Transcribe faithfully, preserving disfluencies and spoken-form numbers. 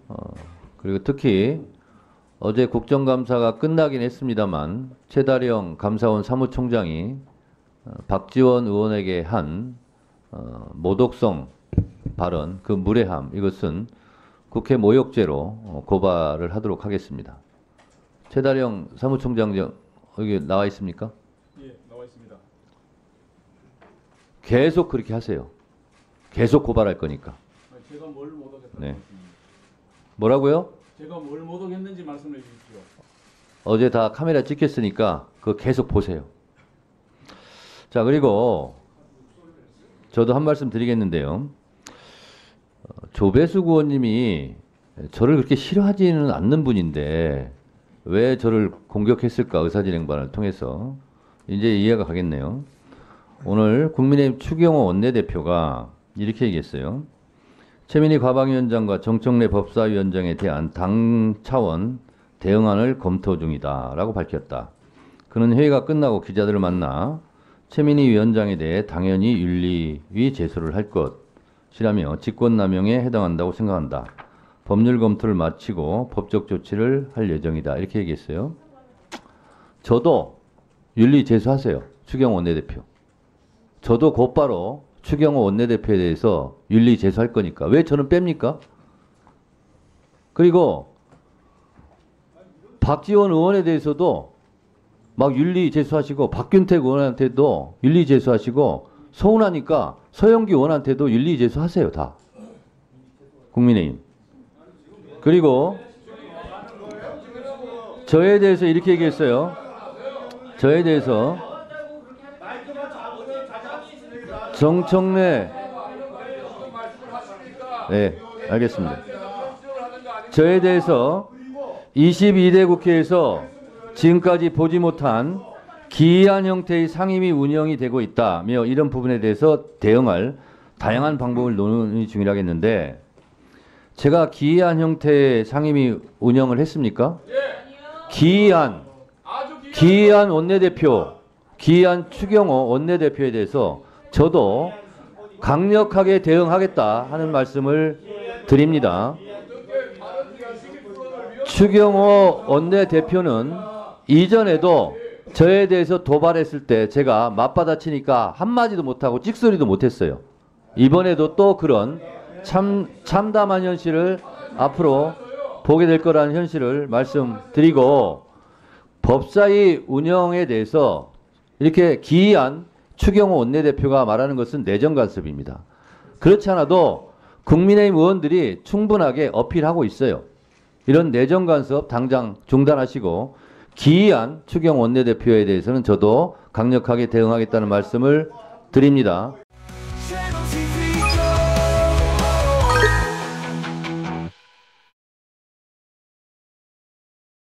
어, 그리고 특히 어제 국정감사가 끝나긴 했습니다만 최다령 감사원 사무총장이 어, 박지원 의원에게 한 어, 모독성 발언, 그 무례함, 이것은 국회 모욕죄로 어, 고발을 하도록 하겠습니다. 최다령 사무총장 여기 나와 있습니까? 예, 나와 있습니다. 계속 그렇게 하세요. 계속 고발할 거니까. 아니, 제가 뭘 모독했다고 네. 말씀입니다. 뭐라고요? 제가 뭘 모독했는지 말씀해 주십시오. 어제 다 카메라 찍혔으니까 그거 계속 보세요. 자, 그리고 저도 한 말씀 드리겠는데요. 어, 조배수 의원님이 저를 그렇게 싫어하지는 않는 분인데 왜 저를 공격했을까, 의사진행반을 통해서. 이제 이해가 가겠네요. 오늘 국민의힘 추경호 원내대표가 이렇게 얘기했어요. 최민희 과방위원장과 정청래 법사위원장에 대한 당 차원 대응안을 검토 중이다라고 밝혔다. 그는 회의가 끝나고 기자들을 만나 최민희 위원장에 대해 당연히 윤리위 제소를 할 것이라며 직권남용에 해당한다고 생각한다. 법률 검토를 마치고 법적 조치를 할 예정이다. 이렇게 얘기했어요. 저도 윤리 제소하세요. 추경호 원내대표. 저도 곧바로 추경호 원내대표에 대해서 윤리 제소할 거니까. 왜 저는 뺍니까? 그리고 박지원 의원에 대해서도 막 윤리 제소하시고 박균택 의원한테도 윤리 제소하시고 서운하니까 서영기 의원한테도 윤리 제소하세요. 다. 국민의힘. 그리고 저에 대해서 이렇게 얘기했어요. 저에 대해서 정청래 네, 알겠습니다. 저에 대해서 이십이 대 국회에서 지금까지 보지 못한 기이한 형태의 상임위 운영이 되고 있다며 이런 부분에 대해서 대응할 다양한 방법을 논의 중이라겠는데 제가 기이한 형태의 상임위 운영을 했습니까? 기이한 기이한 원내대표, 기이한 추경호 원내대표에 대해서 저도 강력하게 대응하겠다 하는 말씀을 드립니다. 추경호 원내대표는 이전에도 저에 대해서 도발했을 때 제가 맞받아치니까 한마디도 못하고 찍소리도 못했어요. 이번에도 또 그런 참, 참담한 현실을 앞으로 보게 될 거라는 현실을 말씀드리고 법사위 운영에 대해서 이렇게 기이한 추경호 원내대표가 말하는 것은 내정 간섭입니다. 그렇지 않아도 국민의힘 의원들이 충분하게 어필하고 있어요. 이런 내정 간섭 당장 중단하시고 기이한 추경호 원내대표에 대해서는 저도 강력하게 대응하겠다는 말씀을 드립니다.